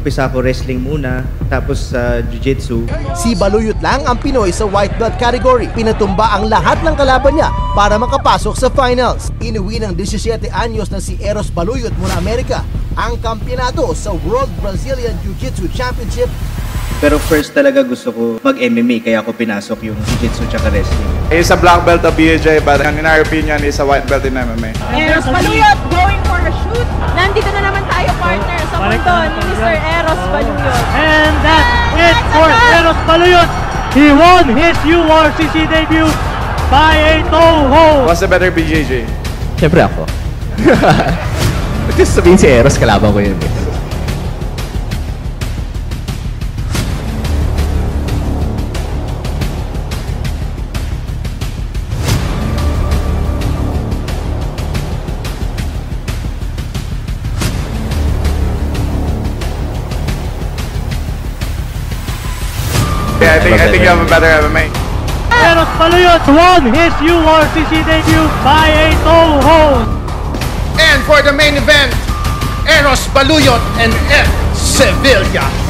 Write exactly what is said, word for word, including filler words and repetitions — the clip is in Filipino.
nag-umpisa ako wrestling muna, tapos sa uh, jiu-jitsu. Si Baluyot lang ang Pinoy sa white belt category. Pinatumba ang lahat ng kalaban niya para makapasok sa finals. Inuwi ng seventeen anyos na si Eros Baluyot mula Amerika ang kampyonato sa World Brazilian Jiu-Jitsu Championship. Pero first talaga gusto ko mag-M M A, kaya ako pinasok yung jiu-jitsu tsaka wrestling. He's a black belt of B J J, but in our opinion, he's a white belt in M M A. Eros Baluyot going for a shoot. Nandito na naman tayo, partner, sa mundo ni Mister Eros Baluyot. And that's it for Eros Baluyot. He won his U R C C debut by a toe-hold. What's the better B J J? Siyempre ako. Ba't yung sabihin si Eros, kalaban ko yun. Yeah, I think, I think you have a better M M A. Eros Baluyot won his U R C C debut by a toe-hold. And for the main event, Eros Baluyot and F. Sevilla.